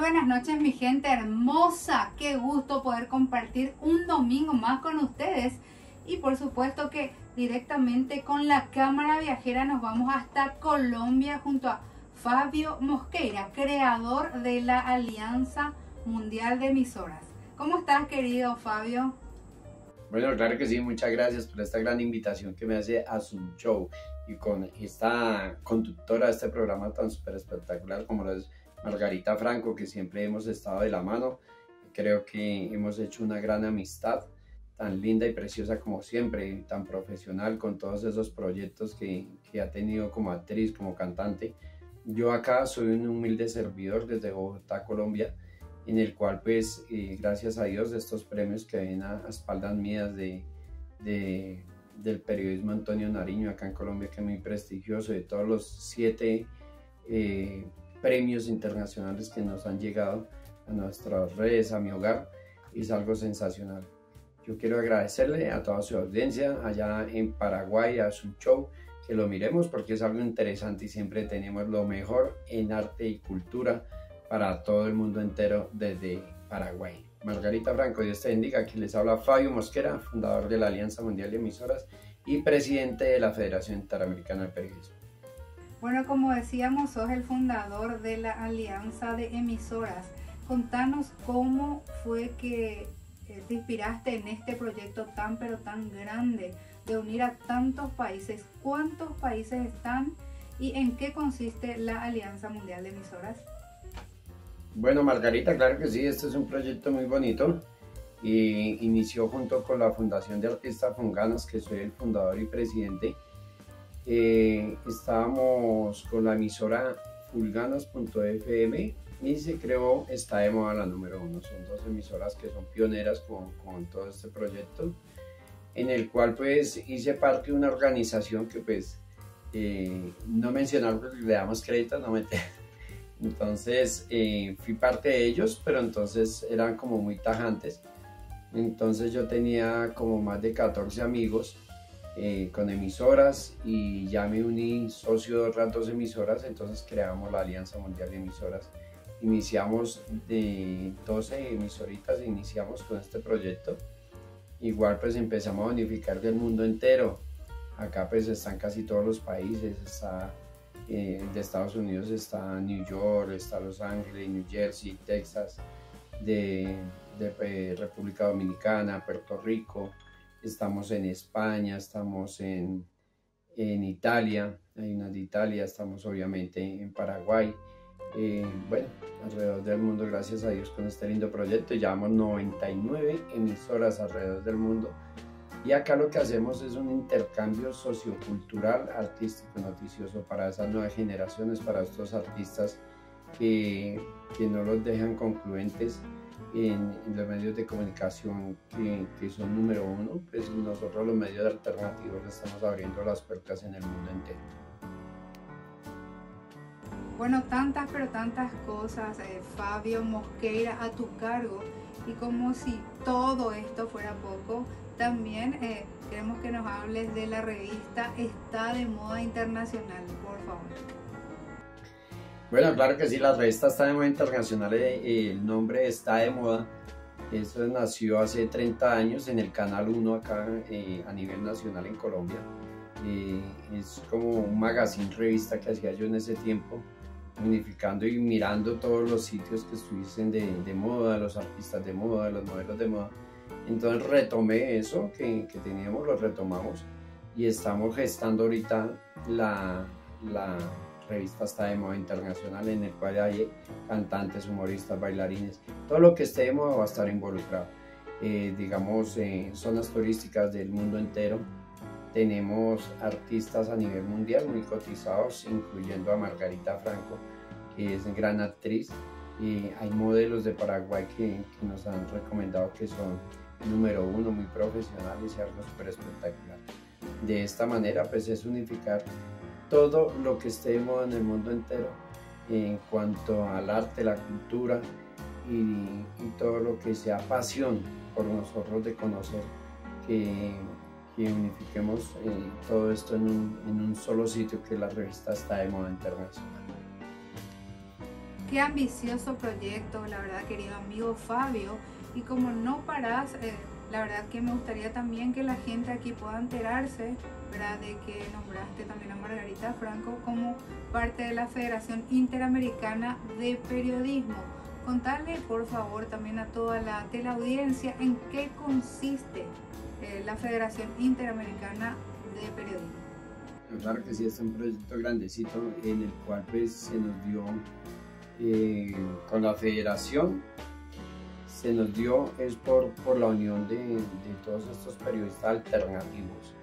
buenas noches, mi gente hermosa. Qué gusto poder compartir un domingo más con ustedes. Y por supuesto que directamente con la cámara viajera nos vamos hasta Colombia junto a Fabio Mosqueira, creador de la Alianza Mundial de Emisoras. ¿Cómo estás, querido Fabio? Bueno, claro que sí, muchas gracias por esta gran invitación que me hace a su show y con esta conductora de este programa tan súper espectacular como lo es Margarita Franco, que siempre hemos estado de la mano. Creo que hemos hecho una gran amistad, tan linda y preciosa como siempre, y tan profesional con todos esos proyectos que ha tenido como actriz, como cantante. Yo acá soy un humilde servidor desde Bogotá, Colombia, en el cual pues gracias a Dios estos premios que ven a espaldas mías del periodismo Antonio Nariño acá en Colombia, que es muy prestigioso, de todos los 7 premios internacionales que nos han llegado a nuestras redes, a mi hogar, es algo sensacional. Yo quiero agradecerle a toda su audiencia allá en Paraguay, a su show, que lo miremos porque es algo interesante y siempre tenemos lo mejor en arte y cultura para todo el mundo entero desde Paraguay. Margarita Franco, Dios te bendiga. Aquí les habla Fabio Mosquera, fundador de la Alianza Mundial de Emisoras y presidente de la Federación Interamericana de Periodismo. Bueno, como decíamos, sos el fundador de la Alianza de Emisoras. Contanos cómo fue que te inspiraste en este proyecto tan pero tan grande de unir a tantos países. ¿Cuántos países están y en qué consiste la Alianza Mundial de Emisoras? Bueno, Margarita, claro que sí, este es un proyecto muy bonito y inició junto con la Fundación de Artistas Funganas, que soy el fundador y presidente. Estábamos con la emisora fulganas.fm y se creó Está de Moda la número 1. Son 2 emisoras que son pioneras con todo este proyecto, en el cual pues hice parte de una organización que pues no mencionar porque le damos crédito, no me... Entonces fui parte de ellos, pero entonces eran como muy tajantes. Entonces yo tenía como más de 14 amigos con emisoras y ya me uní socio de otras 2 emisoras, entonces creamos la Alianza Mundial de Emisoras. Iniciamos de 12 emisoritas, iniciamos con este proyecto. Igual pues empezamos a unificar del mundo entero. Acá pues están casi todos los países, está de Estados Unidos está New York, está Los Ángeles, New Jersey, Texas, de República Dominicana, Puerto Rico, estamos en España, estamos en Italia, hay unas de Italia, estamos obviamente en Paraguay, bueno, alrededor del mundo, gracias a Dios, con este lindo proyecto. Llevamos 99 emisoras alrededor del mundo. Y acá lo que hacemos es un intercambio sociocultural, artístico, noticioso para esas nuevas generaciones, para estos artistas que no los dejan concluentes en los medios de comunicación que son número 1. Pues nosotros los medios alternativos estamos abriendo las puertas en el mundo entero. Bueno, tantas pero tantas cosas, Fabio Mosqueira, a tu cargo. Y como si todo esto fuera poco, también queremos que nos hables de la revista Está de Moda Internacional, por favor. Bueno, claro que sí, la revista Está de Moda Internacional, el nombre Está de Moda. Eso nació hace 30 años en el Canal 1 acá a nivel nacional en Colombia. Es como un magazine revista que hacía yo en ese tiempo, unificando y mirando todos los sitios que estuviesen de moda, los artistas de moda, los modelos de moda. Entonces retomé eso que teníamos, lo retomamos y estamos gestando ahorita la revista Está de Moda Internacional, en el cual hay cantantes, humoristas, bailarines, todo lo que esté de moda va a estar involucrado. Digamos, zonas turísticas del mundo entero. Tenemos artistas a nivel mundial muy cotizados, incluyendo a Margarita Franco, que es gran actriz. Hay modelos de Paraguay que nos han recomendado que son número 1, muy profesionales y algo súper espectacular. De esta manera pues es unificar todo lo que esté de moda en el mundo entero en cuanto al arte, la cultura y todo lo que sea pasión por nosotros de conocer, que unifiquemos todo esto en un solo sitio, que la revista Está de Moda Internacional. Qué ambicioso proyecto, la verdad, querido amigo Fabio. Y como no parás, la verdad que me gustaría también que la gente aquí pueda enterarse, ¿verdad?, de que nombraste también a Margarita Franco como parte de la Federación Interamericana de Periodismo. Contale, por favor, también a toda la teleaudiencia en qué consiste la Federación Interamericana de Periodismo. Claro que sí, es un proyecto grandecito en el cual pues se nos dio con la federación, se nos dio es por la unión de todos estos periodistas alternativos.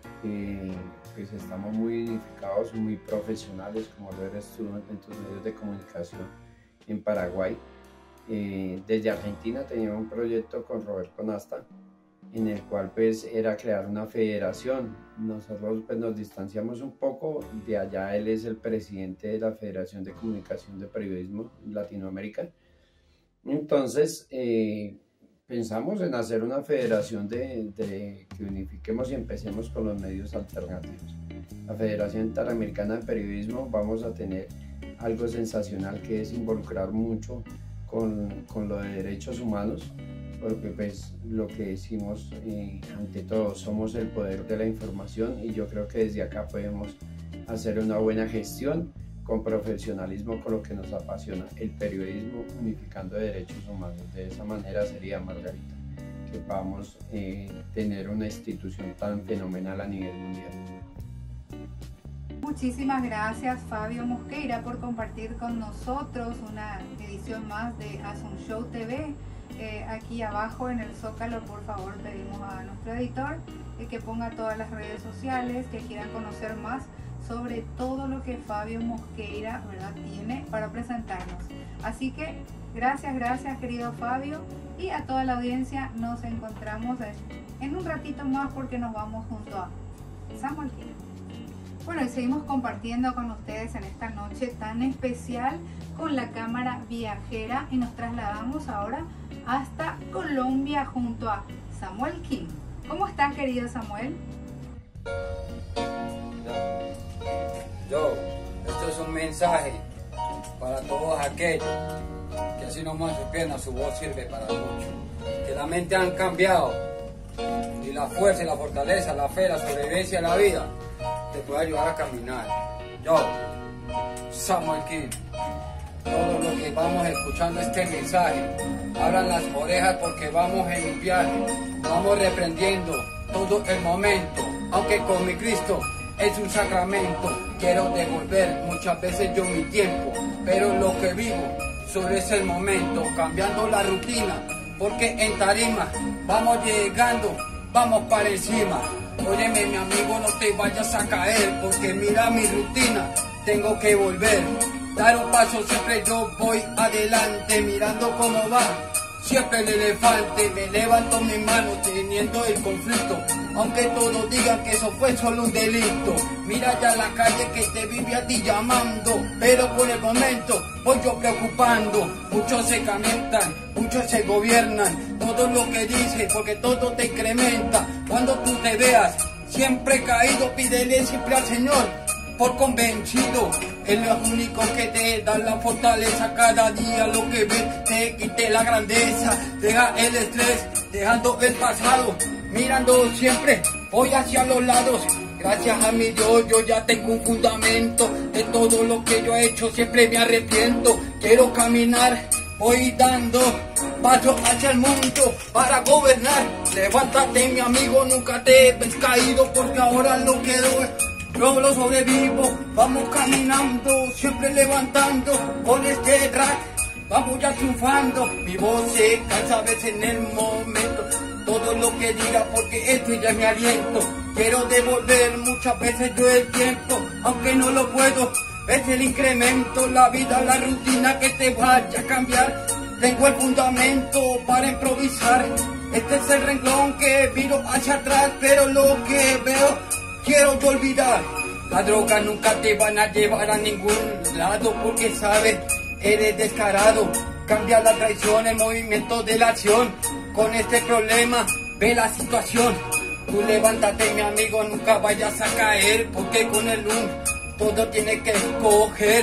Pues estamos muy unificados, muy profesionales, como lo eres tú en tus medios de comunicación en Paraguay. Desde Argentina teníamos un proyecto con Roberto Nasta, en el cual pues era crear una federación. Nosotros pues nos distanciamos un poco de allá, él es el presidente de la Federación de Comunicación de Periodismo en Latinoamérica. Entonces pensamos en hacer una federación que unifiquemos y empecemos con los medios alternativos. La Federación Interamericana de Periodismo vamos a tener algo sensacional, que es involucrar mucho con lo de derechos humanos, porque pues lo que decimos ante todo somos el poder de la información, y yo creo que desde acá podemos hacer una buena gestión con profesionalismo, con lo que nos apasiona, el periodismo, unificando derechos humanos. De esa manera sería, Margarita, que podamos tener una institución tan fenomenal a nivel mundial. Muchísimas gracias, Fabio Mosqueira, por compartir con nosotros una edición más de Asunción TV. Aquí abajo en el Zócalo, por favor, pedimos a nuestro editor que ponga todas las redes sociales que quieran conocer más sobre todo lo que Fabio Mosqueira, ¿verdad?, tiene para presentarnos. Así que gracias querido Fabio, y a toda la audiencia nos encontramos en un ratito más, porque nos vamos junto a Samuel King. Bueno, y seguimos compartiendo con ustedes en esta noche tan especial con la cámara viajera, y nos trasladamos ahora hasta Colombia junto a Samuel King. ¿Cómo estás, querido Samuel? Esto es un mensaje para todos aquellos que así nomás su pierna, su voz sirve para mucho, que la mente han cambiado, y la fuerza y la fortaleza, la fe, la sobrevivencia de la vida te puede ayudar a caminar. Samuel King, todos los que vamos escuchando este mensaje, abran las orejas, porque vamos en un viaje, vamos reprendiendo todo el momento, aunque con mi Cristo es un sacramento. Quiero devolver muchas veces yo mi tiempo, pero lo que vivo solo es el momento, cambiando la rutina, porque en tarima vamos llegando, vamos para encima. Óyeme, mi amigo, no te vayas a caer, porque mira mi rutina, tengo que volver, dar un paso, siempre yo voy adelante, mirando cómo va siempre el elefante. Me levanto mis manos teniendo el conflicto, aunque todos digan que eso fue solo un delito. Mira ya la calle que te vive a ti llamando, pero por el momento voy yo preocupando. Muchos se calientan, muchos se gobiernan, todo lo que dicen, porque todo te incrementa. Cuando tú te veas siempre caído, pídele siempre al Señor por convencido. Él es el único que te da la fortaleza. Cada día lo que ves te quite la grandeza. Deja el estrés, dejando el pasado, mirando siempre voy hacia los lados. Gracias a mi Dios yo ya tengo un fundamento. De todo lo que yo he hecho siempre me arrepiento. Quiero caminar, voy dando paso hacia el mundo para gobernar. Levántate, mi amigo, nunca te ves caído, porque ahora lo que doy yo lo sobrevivo. Vamos caminando, siempre levantando con este track, vamos ya triunfando. Mi voz se cansa a veces en el momento, todo lo que diga, porque este ya es mi aliento. Quiero devolver muchas veces yo el tiempo, aunque no lo puedo. Es el incremento, la vida, la rutina que te vaya a cambiar. Tengo el fundamento para improvisar. Este es el renglón que viro hacia atrás, pero lo que veo quiero yo olvidar. La droga nunca te van a llevar a ningún lado, porque sabes, eres descarado. Cambia la traición, el movimiento de la acción. Con este problema, ve la situación. Tú levántate, mi amigo, nunca vayas a caer, porque con el todo tiene que escoger.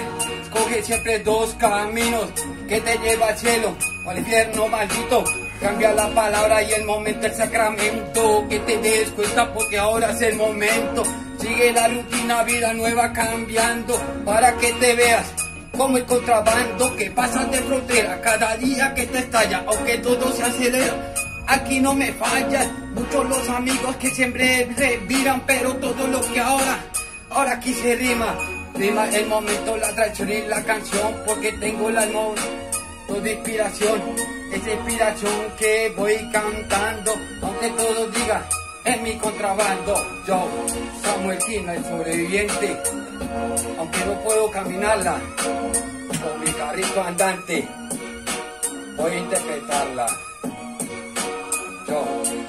Escoge siempre dos caminos que te lleva al cielo o al infierno maldito. Cambia la palabra y el momento, el sacramento. Que te des cuenta porque ahora es el momento. Sigue la rutina, vida nueva cambiando, para que te veas como el contrabando que pasa de frontera cada día que te estalla, aunque todo se acelera. Aquí no me fallan muchos los amigos que siempre reviran, pero todo lo que ahora aquí se rima. Rima el momento, la traición y la canción, porque tengo la nota de inspiración. Esa inspiración que voy cantando, aunque todo diga en mi contrabando. Yo, Samuel King, el sobreviviente, aunque no puedo caminarla, con mi carrito andante, voy a interpretarla. Yo,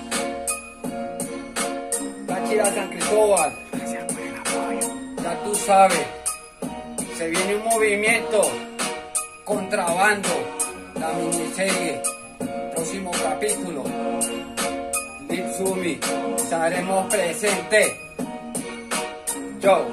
Táchira, San Cristóbal, ya tú sabes, se viene un movimiento, contrabando, la miniserie, próximo capítulo, Lipsumi, estaremos presentes. Yo.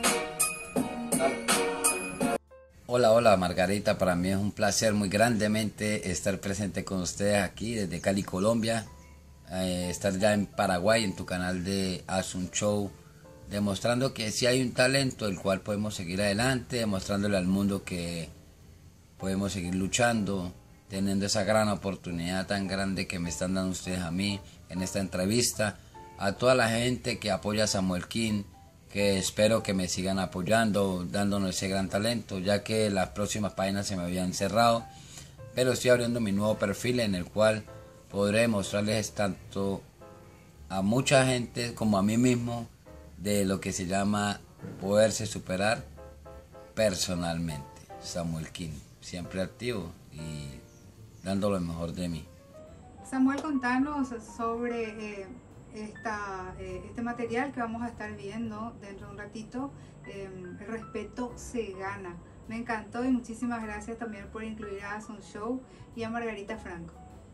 Hola Margarita, para mí es un placer muy grandemente estar presente con ustedes aquí desde Cali, Colombia, estar ya en Paraguay en tu canal de Haz un Show, demostrando que sí hay un talento el cual podemos seguir adelante, demostrándole al mundo que podemos seguir luchando, teniendo esa gran oportunidad tan grande que me están dando ustedes a mí en esta entrevista, a toda la gente que apoya a Samuel King, que espero que me sigan apoyando, dándonos ese gran talento, ya que las próximas páginas se me habían cerrado, pero estoy abriendo mi nuevo perfil en el cual podré mostrarles tanto a mucha gente como a mí mismo de lo que se llama poderse superar personalmente. Samuel King, siempre activo y dando lo mejor de mí. Samuel, contanos sobre este material que vamos a estar viendo dentro de un ratito. El respeto se gana. Me encantó y muchísimas gracias también por incluir a Haz un Show y a Margarita Franco.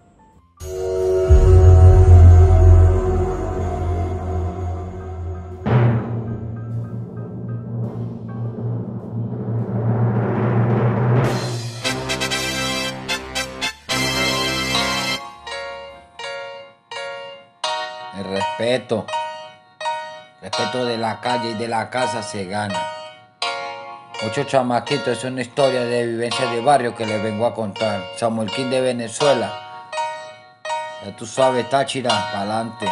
El respeto de la calle y de la casa se gana. 8 chamaquitos, es una historia de vivencia de barrio que les vengo a contar. Samuel King de Venezuela, ya tú sabes, Táchira, pa'lante.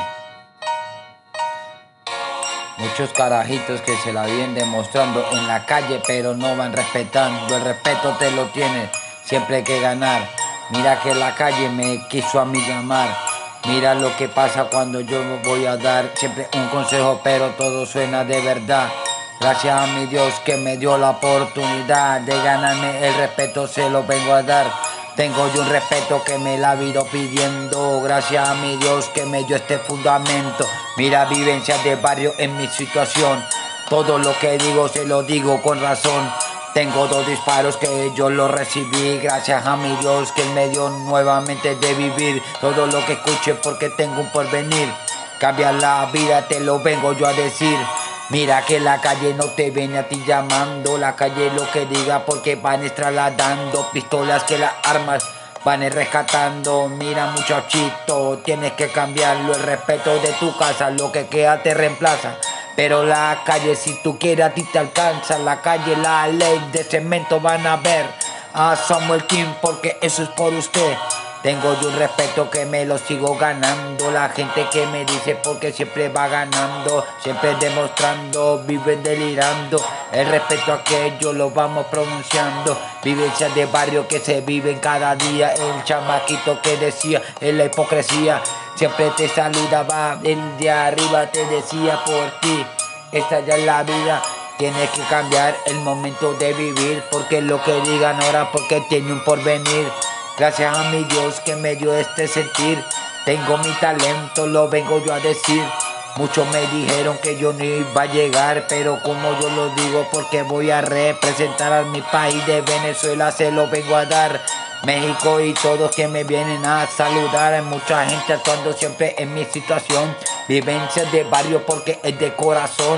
Muchos carajitos que se la vienen demostrando en la calle, pero no van respetando. El respeto te lo tienes siempre que ganar. Mira que la calle me quiso a mí llamar. Mira lo que pasa cuando yo me voy a dar siempre un consejo, pero todo suena de verdad. Gracias a mi Dios que me dio la oportunidad de ganarme el respeto, se lo vengo a dar. Tengo yo un respeto que me la he ido pidiendo. Gracias a mi Dios que me dio este fundamento. Mira, vivencias de barrio en mi situación. Todo lo que digo se lo digo con razón. Tengo 2 disparos que yo los recibí, gracias a mi Dios que Él me dio nuevamente de vivir. Todo lo que escuche porque tengo un porvenir. Cambia la vida, te lo vengo yo a decir. Mira que la calle no te viene a ti llamando, la calle lo que diga porque van trasladando pistolas que las armas van rescatando. Mira muchachito, tienes que cambiarlo, el respeto de tu casa, lo que queda te reemplaza. Pero la calle si tú quieres a ti te alcanza, la calle la ley de cemento van a ver a Samuel King porque eso es por usted. Tengo yo un respeto que me lo sigo ganando, la gente que me dice porque siempre va ganando, siempre demostrando, viven delirando, el respeto a aquello lo vamos pronunciando, vivencias de barrio que se viven cada día, el chamaquito que decía en la hipocresía, siempre te saludaba, el de arriba te decía por ti, esta ya es la vida. Tienes que cambiar el momento de vivir, porque lo que digan ahora porque tiene un porvenir. Gracias a mi Dios que me dio este sentir, tengo mi talento, lo vengo yo a decir. Muchos me dijeron que yo no iba a llegar, pero como yo lo digo porque voy a representar a mi país de Venezuela, se lo vengo a dar. México y todos que me vienen a saludar, hay mucha gente actuando siempre en mi situación. Vivencias de barrio porque es de corazón.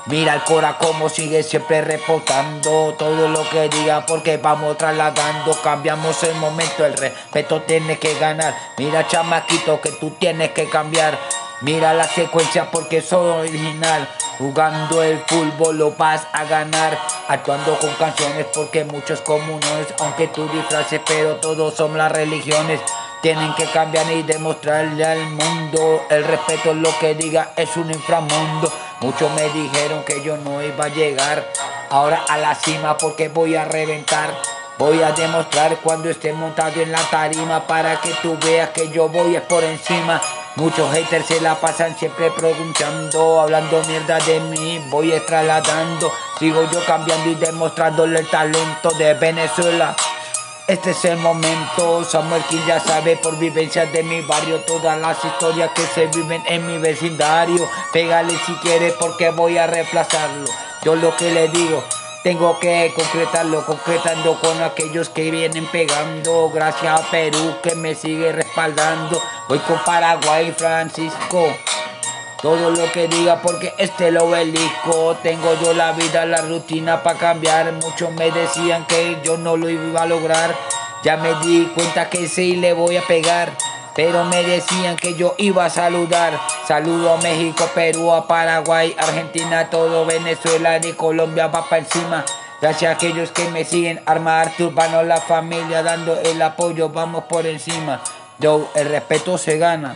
Mira el cora como sigue siempre reportando todo lo que diga porque vamos trasladando. Cambiamos el momento, el respeto tienes que ganar. Mira chamaquito que tú tienes que cambiar. Mira la secuencia porque soy original. Jugando el fútbol lo vas a ganar. Actuando con canciones porque muchos comunes. Aunque tú disfraces pero todos son las religiones. Tienen que cambiar y demostrarle al mundo. El respeto es lo que diga, es un inframundo. Muchos me dijeron que yo no iba a llegar ahora a la cima porque voy a reventar. Voy a demostrar cuando esté montado en la tarima para que tú veas que yo voy es por encima. Muchos haters se la pasan siempre preguntando, hablando mierda de mí, voy trasladando. Sigo yo cambiando y demostrándole el talento de Venezuela. Este es el momento, Samuel King ya sabe por vivencias de mi barrio todas las historias que se viven en mi vecindario. Pégale si quiere porque voy a reemplazarlo. Yo lo que le digo, tengo que concretarlo, concretando con aquellos que vienen pegando. Gracias a Perú que me sigue respaldando. Voy con Paraguay, Francisco. Todo lo que diga porque lo obelisco. Tengo yo la vida, la rutina para cambiar. Muchos me decían que yo no lo iba a lograr. Ya me di cuenta que sí le voy a pegar. Pero me decían que yo iba a saludar. Saludo a México, Perú, a Paraguay, Argentina, todo Venezuela, de Colombia va para encima. Gracias a aquellos que me siguen, Arma Arte Urbano, la familia dando el apoyo, vamos por encima. Yo, el respeto se gana.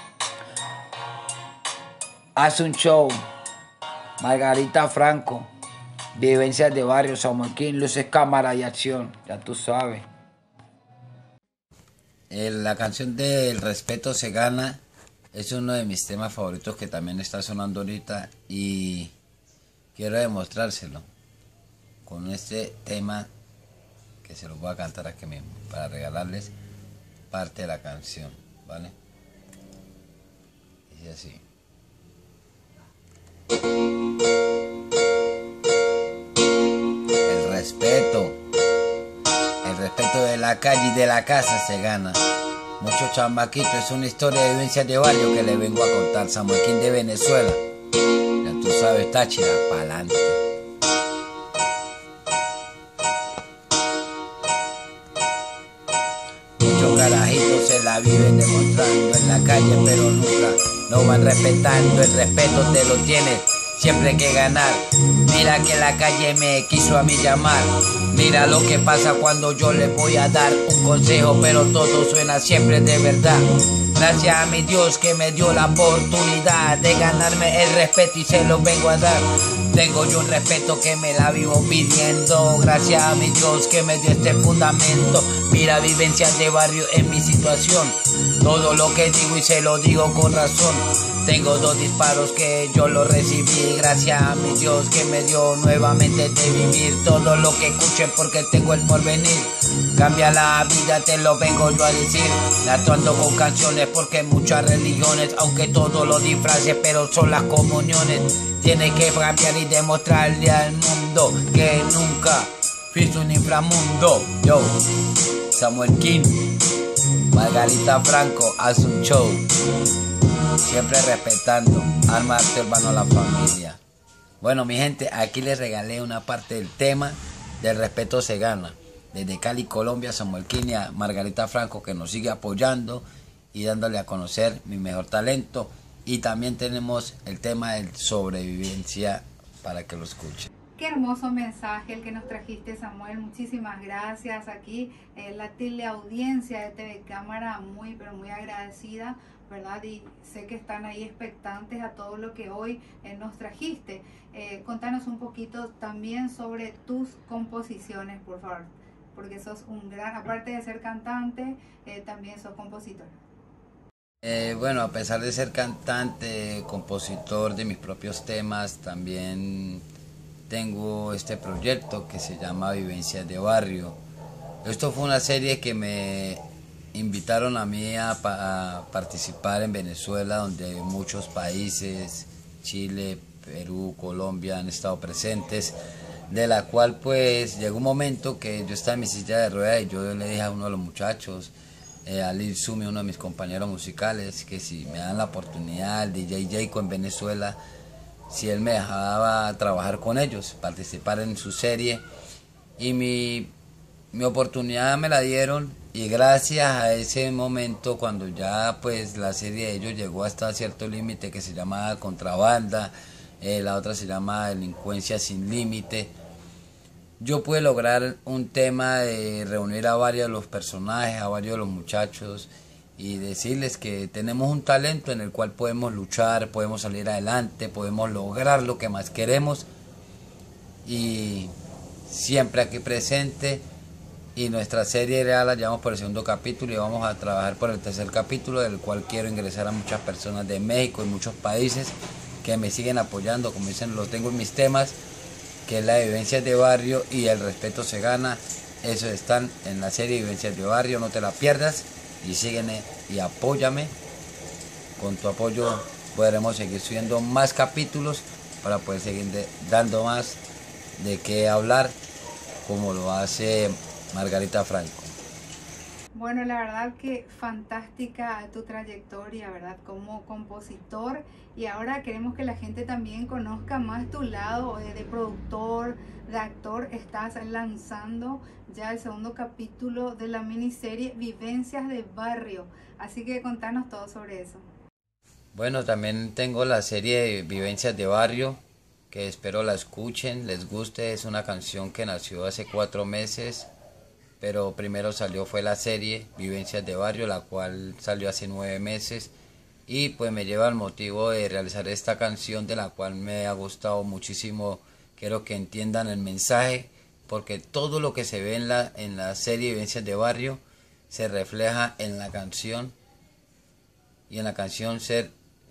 Haz un show. Margarita Franco. Vivencias de barrio, Samuel King, luces, cámara y acción. Ya tú sabes. La canción del respeto se gana es uno de mis temas favoritos que también está sonando ahorita y quiero demostrárselo con este tema que se los voy a cantar aquí mismo para regalarles parte de la canción, ¿vale? Dice así. El respeto de la calle y de la casa se gana. Muchos chamaquitos, es una historia de vivencias de barrio que le vengo a contar. Samuel King de Venezuela, ya tú sabes, Táchira, pa'lante. Muchos carajitos se la viven demostrando en la calle, pero nunca lo van respetando. El respeto te lo tienes siempre que ganar. Mira que la calle me quiso a mí llamar. Mira lo que pasa cuando yo les voy a dar un consejo, pero todo suena siempre de verdad. Gracias a mi Dios que me dio la oportunidad de ganarme el respeto y se lo vengo a dar. Tengo yo un respeto que me la vivo pidiendo. Gracias a mi Dios que me dio este fundamento. Mira vivencias de barrio en mi situación. Todo lo que digo y se lo digo con razón. Tengo 2 disparos que yo lo recibí. Gracias a mi Dios que me dio nuevamente de vivir. Todo lo que escuchen porque tengo el porvenir. Cambia la vida, te lo vengo yo a decir. Actuando con canciones porque muchas religiones, aunque todo lo disfraces, pero son las comuniones. Tienes que cambiar y demostrarle al mundo que nunca fuiste un inframundo. Yo, Samuel King, Margarita Franco, haz un show. Siempre respetando, Arma Arte Urbano, la familia. Bueno, mi gente, aquí les regalé una parte del tema del respeto se gana. Desde Cali, Colombia, Samuel King y a Margarita Franco, que nos sigue apoyando y dándole a conocer mi mejor talento. Y también tenemos el tema de sobrevivencia para que lo escuchen. Qué hermoso mensaje el que nos trajiste, Samuel. Muchísimas gracias. Aquí la teleaudiencia de TV Cámara muy, pero muy agradecida, ¿verdad? Y sé que están ahí expectantes a todo lo que hoy nos trajiste. Contanos un poquito también sobre tus composiciones, por favor, porque sos un gran, aparte de ser cantante, también sos compositor. Bueno, a pesar de ser cantante, compositor de mis propios temas, también tengo este proyecto que se llama Vivencias de Barrio. Esto fue una serie que me invitaron a mí a participar en Venezuela, donde muchos países, Chile, Perú, Colombia han estado presentes, de la cual pues llegó un momento que yo estaba en mi silla de ruedas y yo le dije a uno de los muchachos, Ali Sumi, uno de mis compañeros musicales, que si me dan la oportunidad, el DJ Jayco en Venezuela, si él me dejaba trabajar con ellos, participar en su serie. Y mi oportunidad me la dieron, y gracias a ese momento, cuando ya pues la serie de ellos llegó hasta cierto límite que se llamaba Contrabanda, la otra se llama Delincuencia sin Límite, yo pude lograr un tema de reunir a varios de los personajes, a varios de los muchachos, y decirles que tenemos un talento en el cual podemos luchar, podemos salir adelante, podemos lograr lo que más queremos, y siempre aquí presente. Y nuestra serie ya la llevamos por el segundo capítulo y vamos a trabajar por el tercer capítulo, del cual quiero ingresar a muchas personas de México y muchos países que me siguen apoyando. Como dicen, lo tengo en mis temas, que es la de Vivencias de Barrio y El Respeto se Gana. Esos están en la serie Vivencias de Barrio, no te la pierdas, y sígueme y apóyame. Con tu apoyo podremos seguir subiendo más capítulos para poder seguir dando más de qué hablar, como lo hace Margarita Franco. Bueno, la verdad que fantástica tu trayectoria, ¿verdad? Como compositor, y ahora queremos que la gente también conozca más tu lado de productor, de actor. Estás lanzando ya el segundo capítulo de la miniserie Vivencias de Barrio, así que contanos todo sobre eso. Bueno, también tengo la serie de Vivencias de Barrio, que espero la escuchen, les guste. Es una canción que nació hace 4 meses, pero primero fue la serie Vivencias de Barrio, la cual salió hace 9 meses, y pues me lleva al motivo de realizar esta canción, de la cual me ha gustado muchísimo. Quiero que entiendan el mensaje, porque todo lo que se ve en la serie Vivencias de Barrio se refleja en la canción, y en la canción se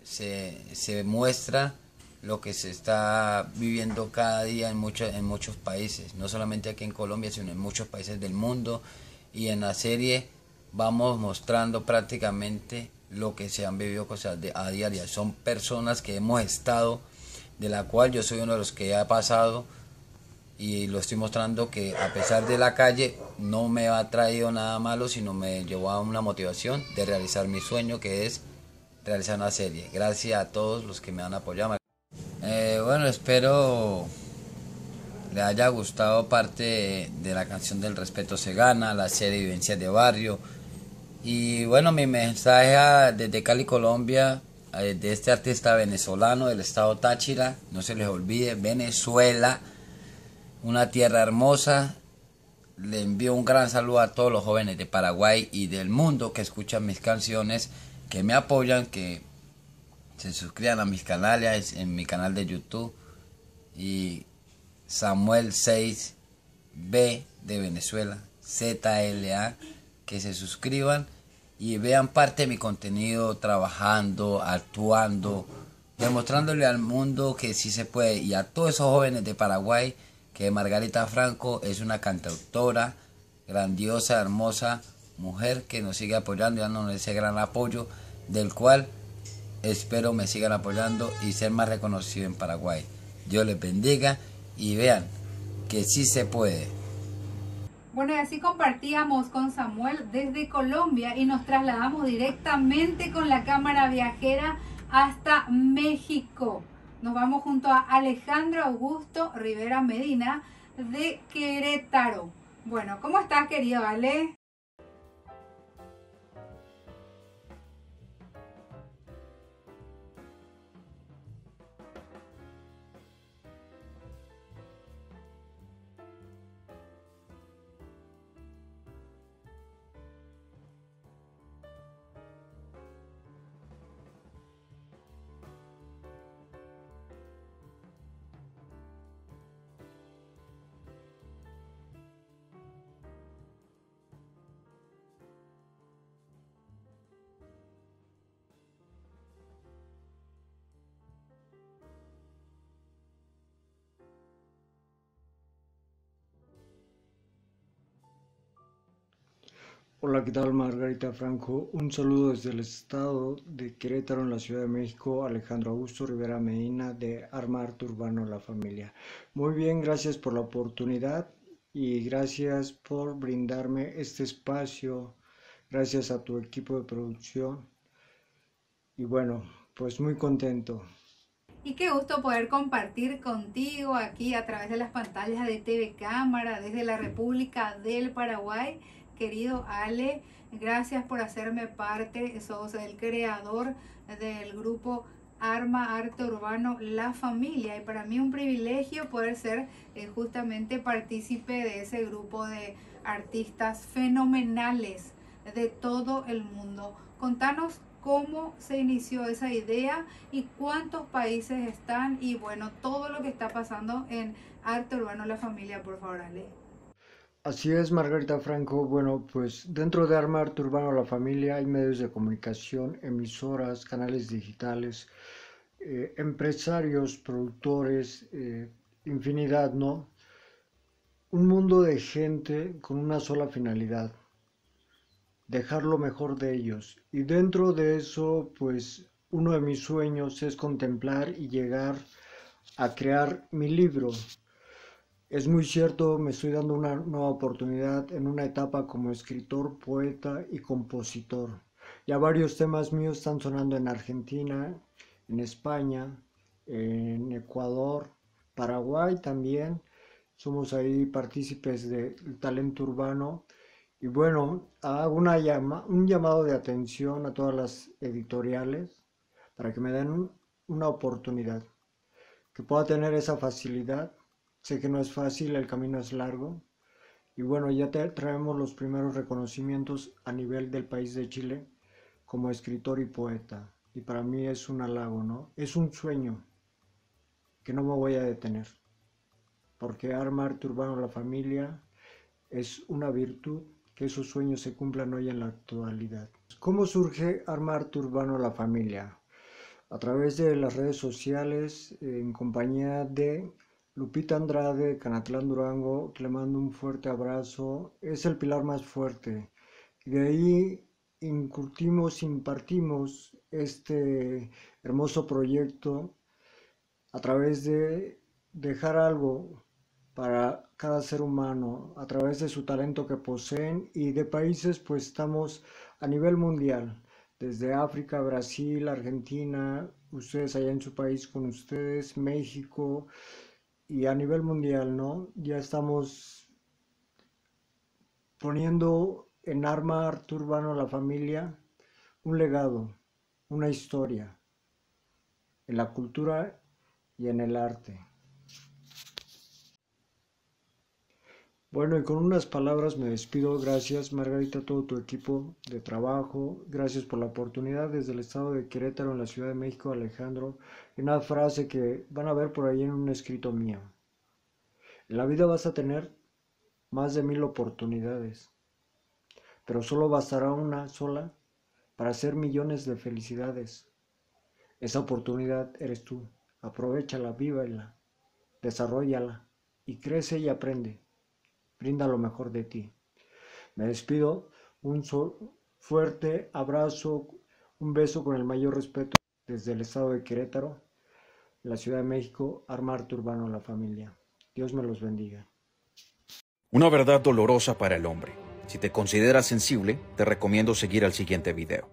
muestra lo que se está viviendo cada día en muchos países, no solamente aquí en Colombia, sino en muchos países del mundo. Y en la serie vamos mostrando prácticamente lo que se han vivido cosas a diario. Son personas que hemos estado, de la cual yo soy uno de los que ha pasado, y lo estoy mostrando, que a pesar de la calle no me ha traído nada malo, sino me llevó a una motivación de realizar mi sueño, que es realizar una serie. Gracias a todos los que me han apoyado. Bueno, espero le haya gustado parte de la canción del Respeto se Gana, la serie Vivencias de Barrio. Y bueno, mi mensaje desde Cali, Colombia, de este artista venezolano del estado Táchira: no se les olvide, Venezuela, una tierra hermosa. Le envío un gran saludo a todos los jóvenes de Paraguay y del mundo que escuchan mis canciones, que me apoyan, que se suscriban a mis canales, en mi canal de YouTube, y Samuel 6B de Venezuela, ZLA, que se suscriban y vean parte de mi contenido, trabajando, actuando, demostrándole al mundo que sí se puede. Y a todos esos jóvenes de Paraguay, que Margarita Franco es una cantautora grandiosa, hermosa mujer, que nos sigue apoyando y dándonos ese gran apoyo, del cual espero me sigan apoyando y ser más reconocido en Paraguay. Dios les bendiga, y vean que sí se puede. Bueno, y así compartíamos con Samuel desde Colombia, y nos trasladamos directamente con la cámara viajera hasta México. Nos vamos junto a Alejandro Augusto Rivera Medina de Querétaro. Bueno, ¿cómo estás, querido Ale? Hola, ¿qué tal? Margarita Franco. Un saludo desde el estado de Querétaro, en la Ciudad de México. Alejandro Augusto Rivera Medina de Arma Arte Urbano La Familia. Muy bien, gracias por la oportunidad y gracias por brindarme este espacio. Gracias a tu equipo de producción. Y bueno, pues muy contento. Y qué gusto poder compartir contigo aquí a través de las pantallas de TV Cámara desde la República del Paraguay. Querido Ale, gracias por hacerme parte. Sos el creador del grupo Arma Arte Urbano La Familia, y para mí un privilegio poder ser justamente partícipe de ese grupo de artistas fenomenales de todo el mundo. Contanos cómo se inició esa idea y cuántos países están, y bueno, todo lo que está pasando en Arte Urbano La Familia, por favor, Ale. Así es, Margarita Franco. Bueno, pues dentro de Arma Arte Urbano La Familia hay medios de comunicación, emisoras, canales digitales, empresarios, productores, infinidad, ¿no? Un mundo de gente con una sola finalidad: dejar lo mejor de ellos. Y dentro de eso, pues uno de mis sueños es contemplar y llegar a crear mi libro. Es muy cierto, me estoy dando una nueva oportunidad en una etapa como escritor, poeta y compositor. Ya varios temas míos están sonando en Argentina, en España, en Ecuador, Paraguay también. Somos ahí partícipes del talento urbano. Y bueno, hago un llamado de atención a todas las editoriales para que me den una oportunidad, que pueda tener esa facilidad. Sé que no es fácil, el camino es largo. Y bueno, ya traemos los primeros reconocimientos a nivel del país de Chile como escritor y poeta. Y para mí es un halago, ¿no? Es un sueño que no me voy a detener. Porque Arma Arte Urbano La Familia es una virtud, que esos sueños se cumplan hoy en la actualidad. ¿Cómo surge Arma Arte Urbano La Familia? A través de las redes sociales, en compañía de Lupita Andrade de Canatlán, Durango, que le mando un fuerte abrazo. Es el pilar más fuerte. Y de ahí impartimos este hermoso proyecto a través de dejar algo para cada ser humano, a través de su talento que poseen, y de países pues estamos a nivel mundial, desde África, Brasil, Argentina, ustedes allá en su país con ustedes, México, y a nivel mundial, ¿no? Ya estamos poniendo en Arma Arte Urbano La Familia un legado, una historia, en la cultura y en el arte. Bueno, y con unas palabras me despido. Gracias, Margarita, a todo tu equipo de trabajo. Gracias por la oportunidad desde el estado de Querétaro, en la Ciudad de México, Alejandro. Y una frase que van a ver por ahí en un escrito mío. En la vida vas a tener más de 1000 oportunidades, pero solo bastará una sola para hacer millones de felicidades. Esa oportunidad eres tú. Aprovéchala, vívela, desarróllala y crece y aprende. Brinda lo mejor de ti. Me despido, un fuerte abrazo, un beso con el mayor respeto desde el estado de Querétaro, la Ciudad de México, Arma Arte Urbano La Familia. Dios me los bendiga. Una verdad dolorosa para el hombre. Si te consideras sensible, te recomiendo seguir al siguiente video.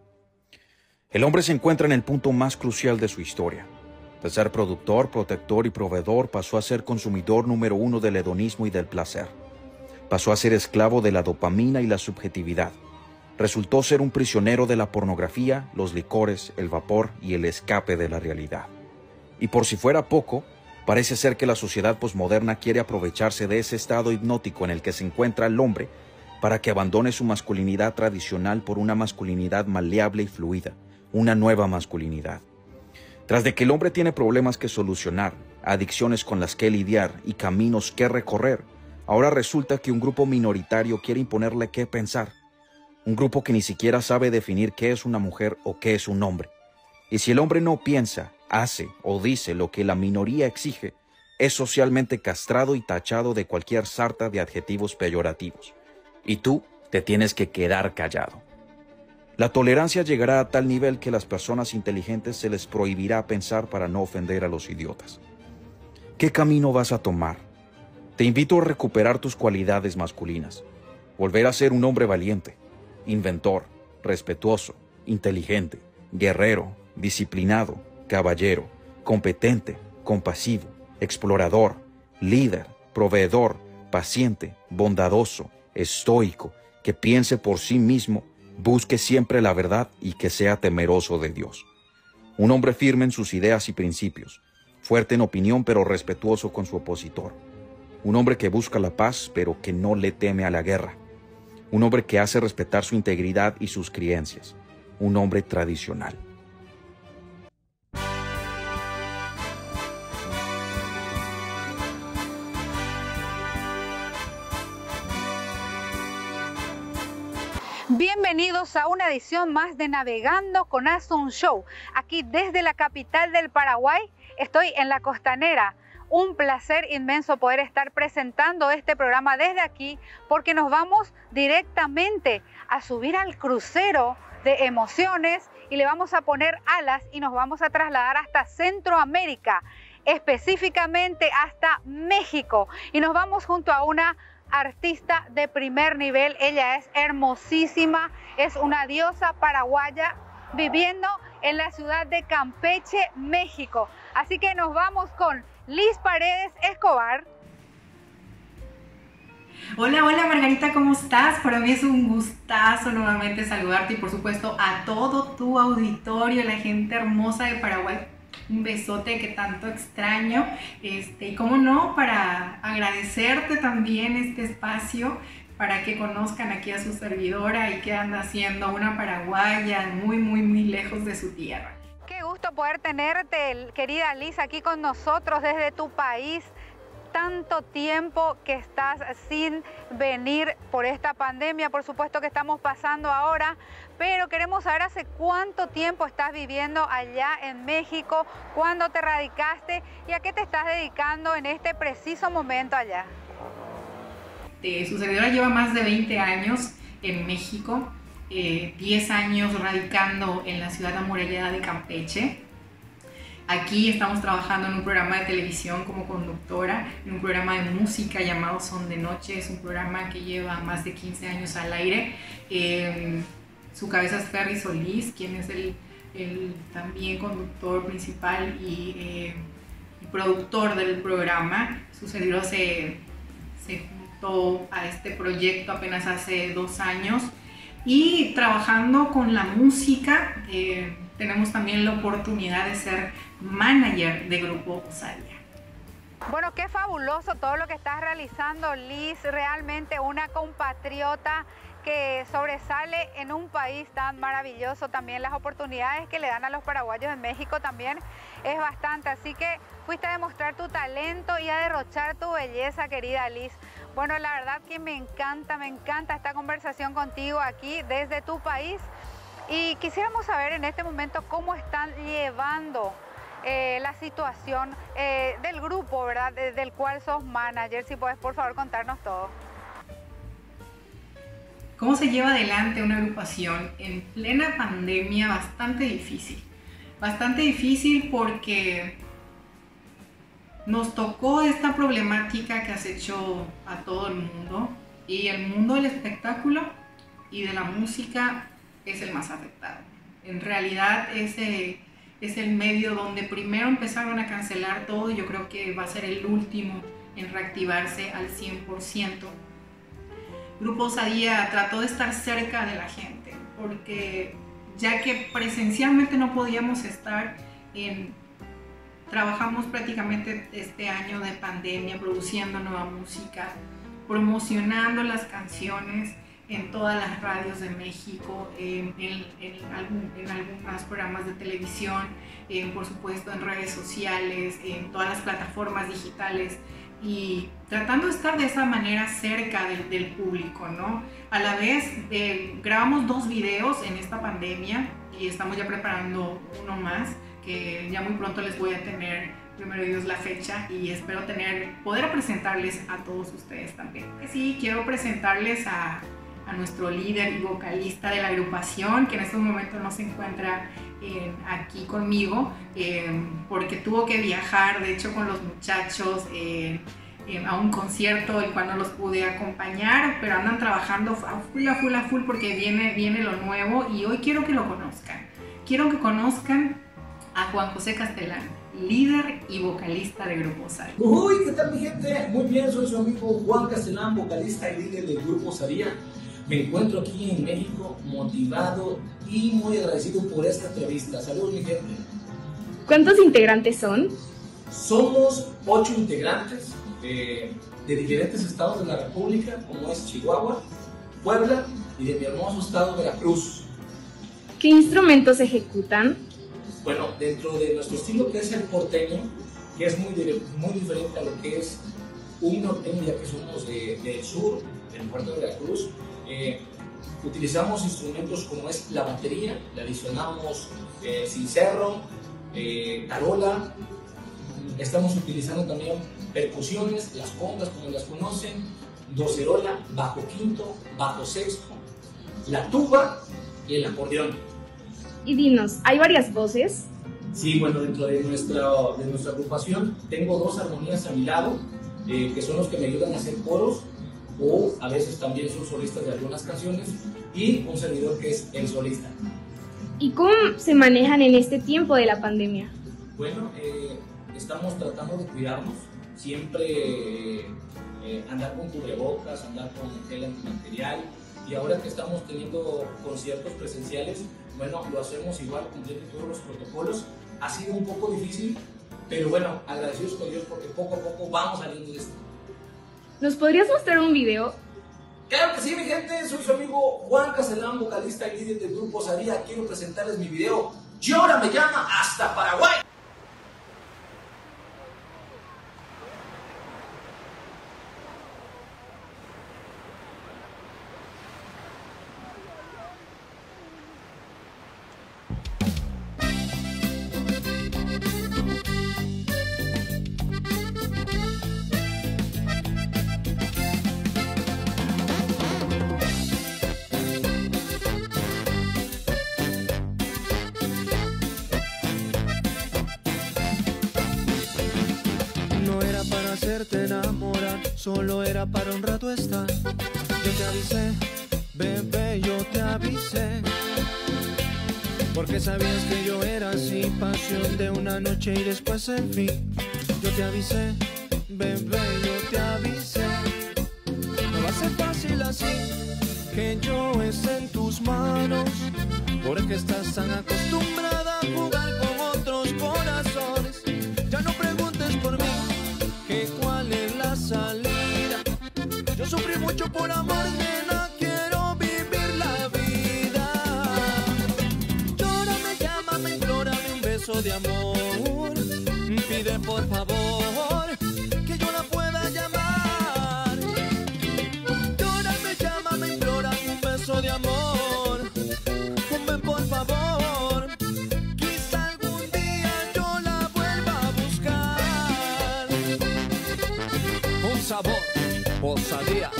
El hombre se encuentra en el punto más crucial de su historia. De ser productor, protector y proveedor, pasó a ser consumidor número 1 del hedonismo y del placer. Pasó a ser esclavo de la dopamina y la subjetividad. Resultó ser un prisionero de la pornografía, los licores, el vapor y el escape de la realidad. Y por si fuera poco, parece ser que la sociedad posmoderna quiere aprovecharse de ese estado hipnótico en el que se encuentra el hombre para que abandone su masculinidad tradicional por una masculinidad maleable y fluida, una nueva masculinidad. Tras de que el hombre tiene problemas que solucionar, adicciones con las que lidiar y caminos que recorrer, ahora resulta que un grupo minoritario quiere imponerle qué pensar. Un grupo que ni siquiera sabe definir qué es una mujer o qué es un hombre. Y si el hombre no piensa, hace o dice lo que la minoría exige, es socialmente castrado y tachado de cualquier sarta de adjetivos peyorativos. Y tú te tienes que quedar callado. La tolerancia llegará a tal nivel que las personas inteligentes se les prohibirá pensar para no ofender a los idiotas. ¿Qué camino vas a tomar? Te invito a recuperar tus cualidades masculinas, volver a ser un hombre valiente, inventor, respetuoso, inteligente, guerrero, disciplinado, caballero, competente, compasivo, explorador, líder, proveedor, paciente, bondadoso, estoico, que piense por sí mismo, busque siempre la verdad y que sea temeroso de Dios. Un hombre firme en sus ideas y principios, fuerte en opinión pero respetuoso con su opositor. Un hombre que busca la paz pero que no le teme a la guerra. Un hombre que hace respetar su integridad y sus creencias. Un hombre tradicional. Bienvenidos a una edición más de Navegando con Asun Show. Aquí desde la capital del Paraguay, estoy en La Costanera. Un placer inmenso poder estar presentando este programa desde aquí porque nos vamos directamente a subir al crucero de emociones y le vamos a poner alas y nos vamos a trasladar hasta Centroamérica, específicamente hasta México. Y nos vamos junto a una artista de primer nivel. Ella es hermosísima, es una diosa paraguaya viviendo en la ciudad de Campeche, México. Así que nos vamos con Liz Paredes Escobar. Hola, hola Margarita, ¿cómo estás? Para mí es un gustazo nuevamente saludarte y por supuesto a todo tu auditorio, la gente hermosa de Paraguay. Un besote que tanto extraño, y cómo no, para agradecerte también este espacio, para que conozcan aquí a su servidora y que anda haciendo una paraguaya muy lejos de su tierra. Qué gusto poder tenerte, querida Liz, aquí con nosotros desde tu país. Tanto tiempo que estás sin venir por esta pandemia, por supuesto que estamos pasando ahora, pero queremos saber hace cuánto tiempo estás viviendo allá en México, cuándo te radicaste y a qué te estás dedicando en este preciso momento allá. Su servidora lleva más de 20 años en México, 10 años radicando en la ciudad amurallada de Campeche. Aquí estamos trabajando en un programa de televisión como conductora, en un programa de música llamado Son de Noche. Es un programa que lleva más de 15 años al aire. Su cabeza es Ferry Solís, quien es el también conductor principal y productor del programa. Su servidor se juntó a este proyecto apenas hace 2 años. Y trabajando con la música, tenemos también la oportunidad de ser manager de Grupo Osadía. Bueno, qué fabuloso todo lo que estás realizando, Liz, realmente una compatriota que sobresale en un país tan maravilloso. También las oportunidades que le dan a los paraguayos en México también es bastante, así que fuiste a demostrar tu talento y a derrochar tu belleza, querida Liz. Bueno, la verdad que me encanta esta conversación contigo aquí desde tu país y quisiéramos saber en este momento cómo están llevando la situación del grupo, ¿verdad? Del cual sos manager. Si puedes, por favor, contarnos todo. ¿Cómo se lleva adelante una agrupación en plena pandemia? Bastante difícil porque nos tocó esta problemática que acechó a todo el mundo y el mundo del espectáculo y de la música es el más afectado. En realidad ese es el medio donde primero empezaron a cancelar todo y yo creo que va a ser el último en reactivarse al 100%. Grupo Osadía trató de estar cerca de la gente porque ya que presencialmente no podíamos estar, trabajamos prácticamente este año de pandemia produciendo nueva música, promocionando las canciones en todas las radios de México, en algunos programas de televisión, por supuesto en redes sociales, en todas las plataformas digitales y tratando de estar de esa manera cerca del público, ¿no? A la vez grabamos 2 videos en esta pandemia y estamos ya preparando uno más que ya muy pronto les voy a tener, primero Dios, la fecha y espero poder presentarles a todos ustedes también. Sí, quiero presentarles a nuestro líder y vocalista de la agrupación, que en estos momentos no se encuentra aquí conmigo porque tuvo que viajar, de hecho, con los muchachos a un concierto el cual no los pude acompañar, pero andan trabajando a full porque viene lo nuevo y hoy quiero que lo conozcan. Quiero que conozcan a Juan José Castellán. líder y vocalista de Grupo Saria. Uy, ¿qué tal mi gente? Muy bien, soy su amigo Juan Castellán, vocalista y líder del Grupo Saria. Me encuentro aquí en México motivado y muy agradecido por esta entrevista. Saludos mi gente. ¿Cuántos integrantes son? Somos 8 integrantes de diferentes estados de la República, como es Chihuahua, Puebla y de mi hermoso estado Veracruz. ¿Qué instrumentos ejecutan? Bueno, dentro de nuestro estilo que es el porteño, que es muy diferente a lo que es un norteño, ya que somos del sur, del puerto de Veracruz, utilizamos instrumentos como es la batería, le adicionamos cencerro, tarola, estamos utilizando también percusiones, las congas como las conocen, docerola, bajo quinto, bajo sexto, la tuba y el acordeón. Y dinos, ¿hay varias voces? Sí, bueno, dentro de nuestra agrupación tengo 2 armonías a mi lado, que son los que me ayudan a hacer coros, o a veces también son solistas de algunas canciones, y un servidor que es el solista. ¿Y cómo se manejan en este tiempo de la pandemia? Bueno, estamos tratando de cuidarnos, siempre andar con cubrebocas, andar con gel antibacterial, y ahora que estamos teniendo conciertos presenciales, bueno, lo hacemos igual, cumpliendo todos los protocolos. Ha sido un poco difícil, pero bueno, agradecidos con Dios porque poco a poco vamos saliendo de esto. ¿Nos podrías mostrar un video? Claro que sí, mi gente, soy su amigo Juan Castellán, vocalista y líder del Grupo Saria. Quiero presentarles mi video Llora me llama hasta Paraguay. Hacerte enamorar, solo era para un rato estar. Yo te avisé, bebé, yo te avisé, porque sabías que yo era así, pasión de una noche y después el fin. Yo te avisé, bebé, yo te avisé, no va a ser fácil así, que yo esté en tus manos, porque estás tan acostumbrada a jugar con otros corazones. Ya no preguntes por mí, que cuál es la salida. Yo sufrí mucho por amor, nena, quiero vivir la vida. Llórame, llámame, implórame un beso de amor. Pide por favor que yo la pueda llamar. Llórame, llámame, implórame un beso de amor. Ven por favor, quizá algún día yo la vuelva a buscar. Un sabor, osadía.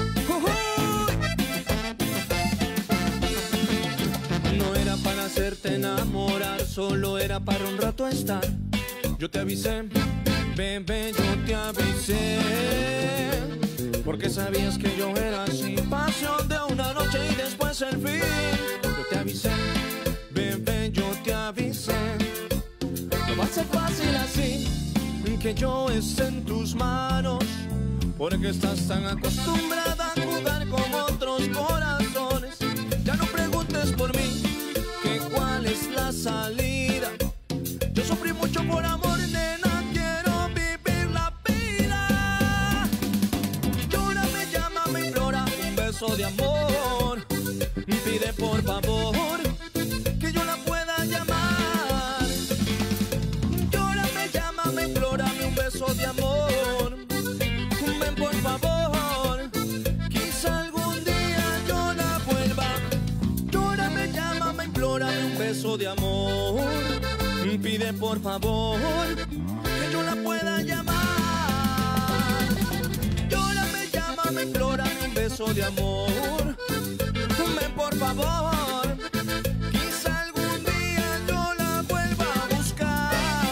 No era para hacerte enamorar, solo era para un rato estar. Yo te avisé, bebé, yo te avisé, porque sabías que yo era así, pasión de una noche y después el fin. Yo te avisé, bebé, yo te avisé, no va a ser fácil así, que yo esté en tus manos, porque estás tan acostumbrada a jugar con otros corazones. Ya no preguntes por mí, que cuál es la salida. Yo sufrí mucho por amor, nena, quiero vivir la vida. Llórame, llámame, implora un beso de amor. Pide por favor que yo la pueda llamar. Llórame, llámame, implórame un beso de amor. Ven por favor, quizá algún día yo la vuelva. Llórame, llámame, implórame un beso de amor. Pide por favor que yo la pueda llamar. Llórame, llámame, implórame un beso de amor. Ven por favor, quizá algún día yo la vuelva a buscar.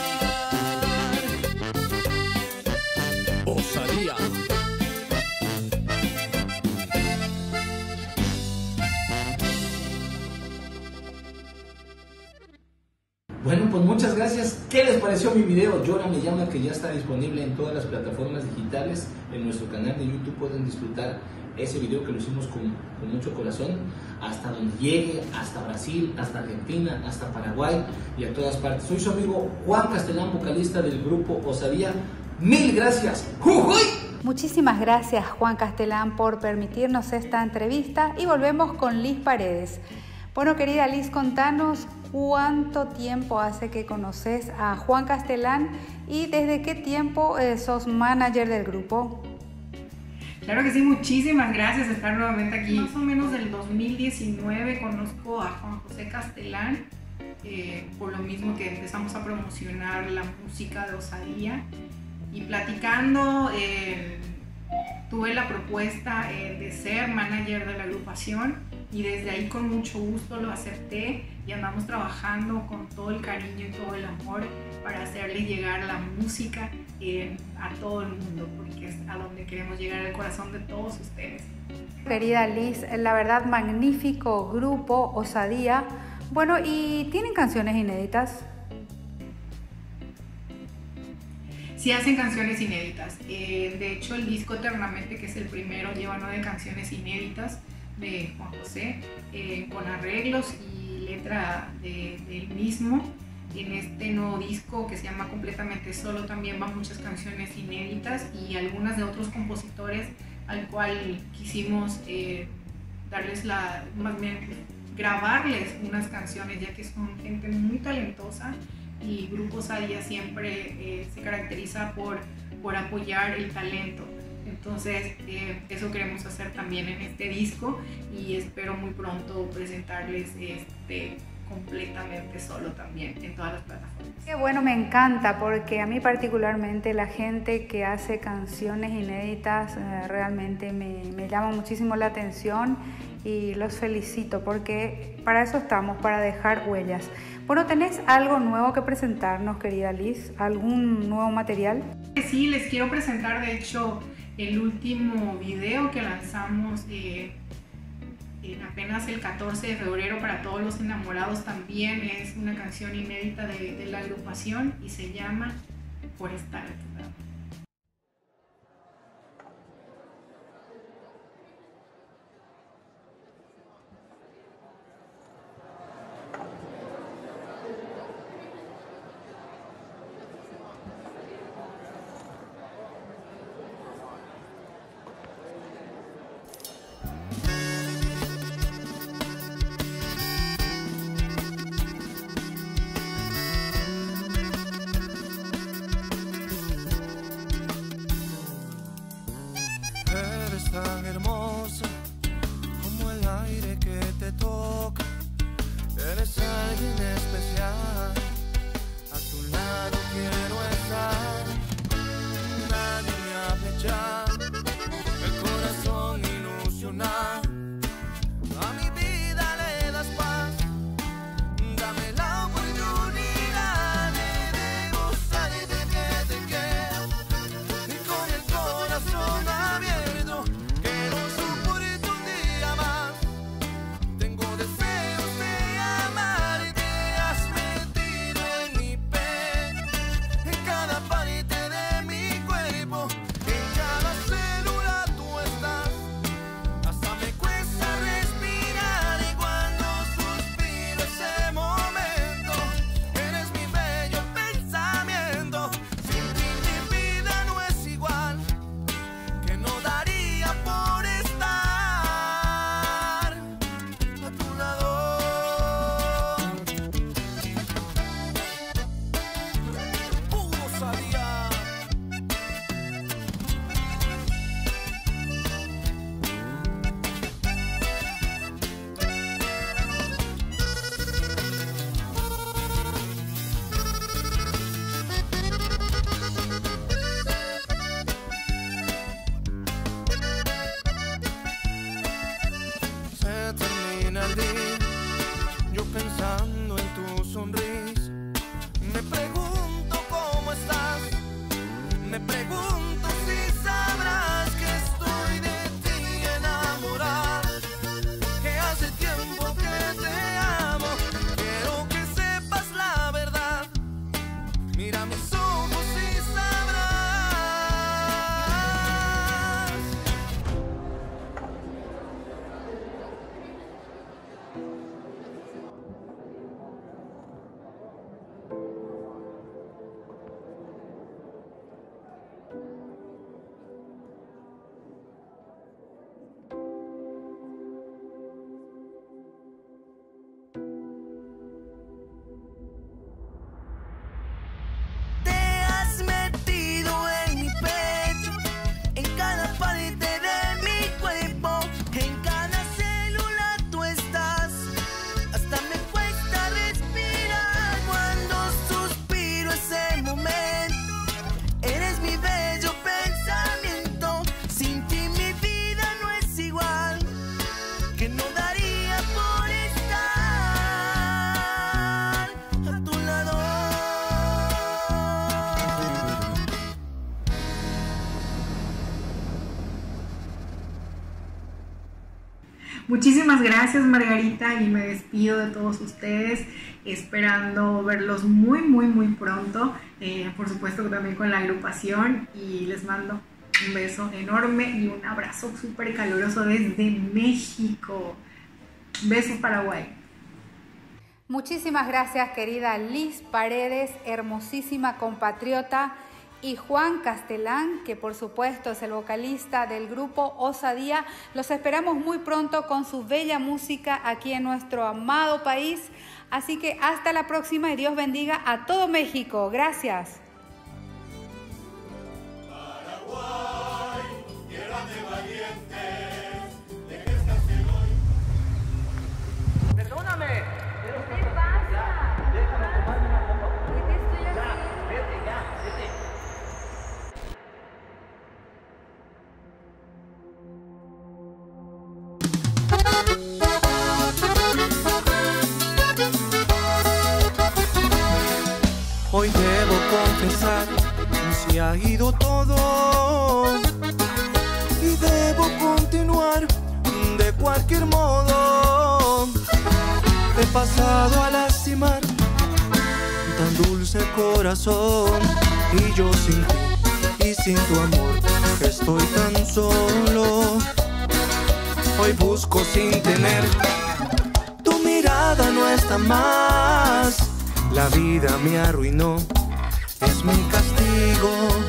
Osadía. Bueno, pues muchas gracias. ¿Qué les pareció mi video? Llora me llama, que ya está disponible en todas las plataformas digitales. En nuestro canal de YouTube pueden disfrutar ese video que lo hicimos con mucho corazón, hasta donde llegue, hasta Brasil, hasta Argentina, hasta Paraguay y a todas partes. Soy su amigo Juan Castellán, vocalista del grupo Osadía. Mil gracias. ¡Jujuy! Muchísimas gracias, Juan Castellán, por permitirnos esta entrevista, y volvemos con Liz Paredes. Bueno, querida Liz, contanos cuánto tiempo hace que conoces a Juan Castellán y desde qué tiempo sos manager del grupo. Claro que sí, muchísimas gracias por estar nuevamente aquí. Más o menos del 2019 conozco a Juan José Castellán, por lo mismo que empezamos a promocionar la música de Osadía, y platicando tuve la propuesta de ser manager de la agrupación, y desde ahí con mucho gusto lo acepté, y andamos trabajando con todo el cariño y todo el amor para hacerles llegar la música a todo el mundo, porque es a donde queremos llegar, al corazón de todos ustedes. Querida Liz, la verdad, magnífico grupo Osadía. Bueno, ¿y tienen canciones inéditas? Sí, hacen canciones inéditas. De hecho, el disco Eternamente, que es el primero, lleva 9 canciones inéditas de Juan José, con arreglos y letra del mismo. En este nuevo disco, que se llama Completamente Solo, también van muchas canciones inéditas y algunas de otros compositores al cual quisimos grabarles unas canciones, ya que son gente muy talentosa, y Grupo Osadía siempre se caracteriza por apoyar el talento. Entonces eso queremos hacer también en este disco, y espero muy pronto presentarles Completamente Solo también en todas las plataformas. Qué bueno, me encanta, porque a mí particularmente la gente que hace canciones inéditas realmente me llama muchísimo la atención, y los felicito porque para eso estamos, para dejar huellas. Bueno, ¿tenés algo nuevo que presentarnos, querida Liz? ¿Algún nuevo material? Sí, les quiero presentar, de hecho, el último video que lanzamos apenas el 14 de febrero para todos los enamorados. También es una canción inédita de la agrupación y se llama Por Estar a Tu Lado. Tan hermosa como el aire que te toca, eres alguien especial, a tu lado quiero estar, nadie me hable ya, el corazón ilusionar, a mi vida le das paz, dame la oportunidad de gozar y de que te quedes, y con el corazón abierto. Osadía. Muchísimas gracias, Margarita, y me despido de todos ustedes, esperando verlos muy, muy, muy pronto, por supuesto también con la agrupación, y les mando un beso enorme y un abrazo súper caluroso desde México. Besos, Paraguay. Muchísimas gracias, querida Liz Paredes, hermosísima compatriota, y Juan Castelán, que por supuesto es el vocalista del grupo Osadía. Los esperamos muy pronto con su bella música aquí en nuestro amado país. Así que hasta la próxima y Dios bendiga a todo México. Gracias. Paraguay, tierra de valientes, de que perdóname, pero ¿qué pasa? Déjame tomarme una copa. ¿Qué te estoy haciendo? Vete, vete. Hoy debo confesar, se ha ido todo y debo continuar de cualquier modo. He pasado a lastimar tan dulce corazón, y yo sin ti y sin tu amor estoy tan solo. Hoy busco sin tener, tu mirada no está más. La vida me arruinó, es mi castigo.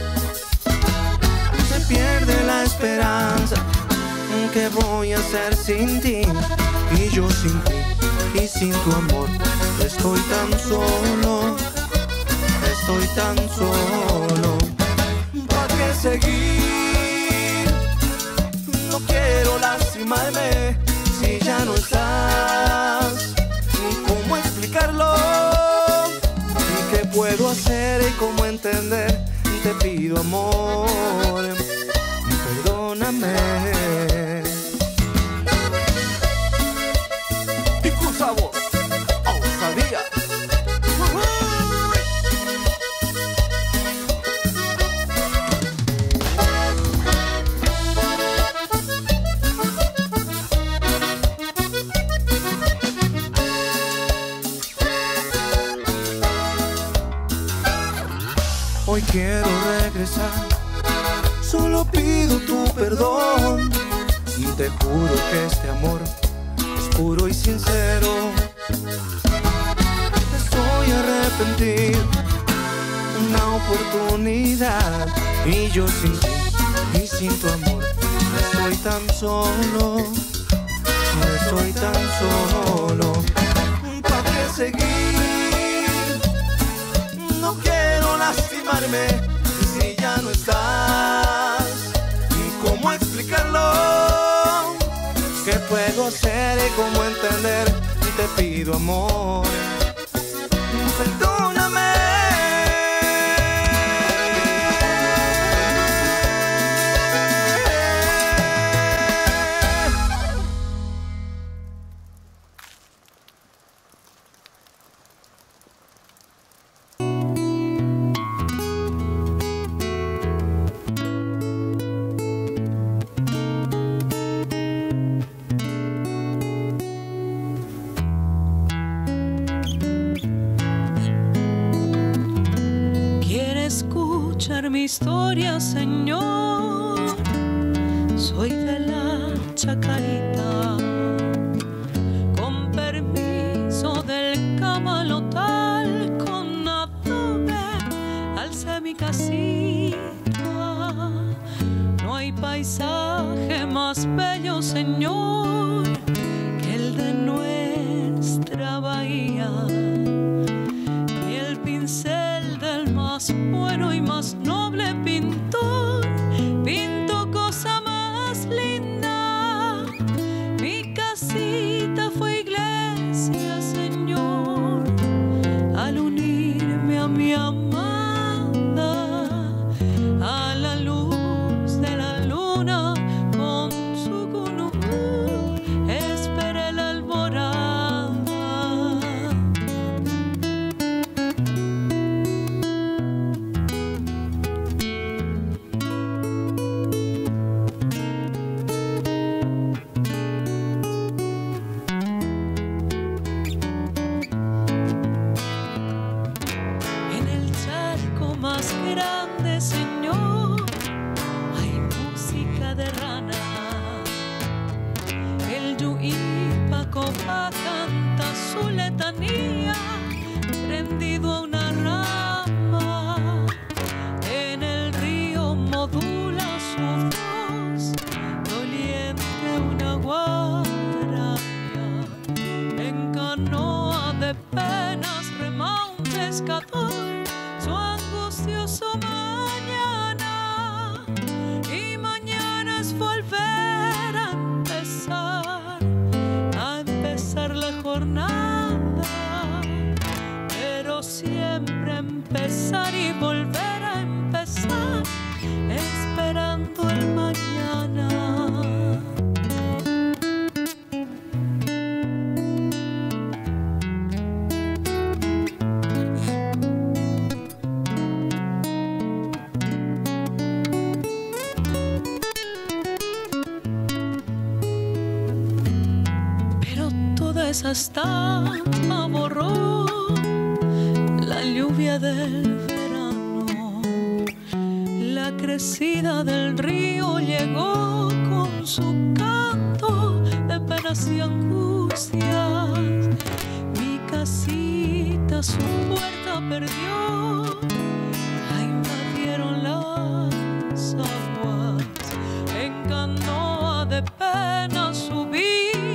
Se pierde la esperanza, ¿qué voy a hacer sin ti? Y yo sin ti y sin tu amor estoy tan solo, estoy tan solo. ¿Para qué seguir? No quiero lastimarme si ya no estás. ¿Cómo explicarlo? ¿Qué puedo hacer y cómo entender? Te pido amor, perdóname. Disculpa vos, Osadía. Hoy quiero regresar, solo pido tu perdón, y te juro que este amor es puro y sincero. Estoy arrepentido, una oportunidad, y yo sin ti y sin tu amor estoy tan solo, estoy tan solo. ¿Para qué seguir? No quiero lastimarme si ya no estás. ¿Y cómo explicarlo? ¿Qué puedo hacer y cómo entender? Te pido amor, perdóname. Mi historia, Señor, soy de la Chacarita, con permiso del camalotal, con adobe alcé mi casita. No hay paisaje más bello, Señor, que el de nuestra bahía, y el pincel del más bueno y más noble pintor pintó cosa más linda. Mi casita fue iglesia, Señor, al unirme a mi amada, a la luz de la luna con su cunú esperé la alborada. más grande, Señor, hay música de rana. El Yuipacopa canta su letanía, prendido a una rama. En el río modula su voz, doliente una guardia. En canoa de penas rema un pescador su angustioso mañana. Y mañana es volver a empezar la jornada, pero siempre empezar y volver a empezar, esperando el mañana. Esa estampa borró la lluvia del verano. La crecida del río llegó con su canto de penas y angustias. Mi casita su puerta perdió, la invadieron las aguas. En canoa de penas subí,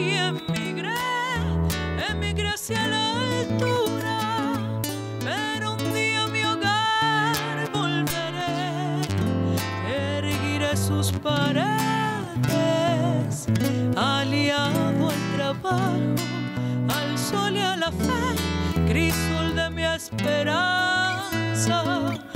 hacia la altura, pero un día a mi hogar volveré, erguiré sus paredes, aliado al trabajo, al sol y a la fe, crisol de mi esperanza.